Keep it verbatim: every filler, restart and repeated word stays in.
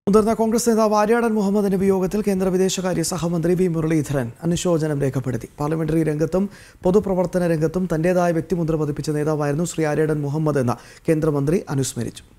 മുതിർന്ന കോൺഗ്രസ് നേതാവ് ആര്യാടൻ മുഹമ്മദിന്റെ വിയോഗത്തിൽ കേന്ദ്ര വിദേശകാര്യ സഹമന്ത്രി വി മുരളീധരൻ അനുശോചനം രേഖപ്പെടുത്തി. പാർലമെന്ററി രംഗത്തും പൊതുപ്രവർത്തന രംഗത്തും തന്റേതായ വ്യക്തിമുദ്ര പതിപ്പിച്ച നേതാവായിരുന്നു ശ്രീ ആര്യാടൻ മുഹമ്മദ് എന്ന കേന്ദ്രമന്ത്രി അനുസ്മരിച്ചു.